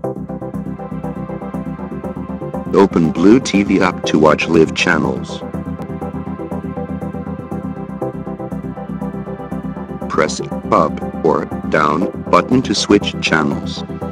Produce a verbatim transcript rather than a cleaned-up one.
Open Blue T V app to watch live channels. Press up or down button to switch channels.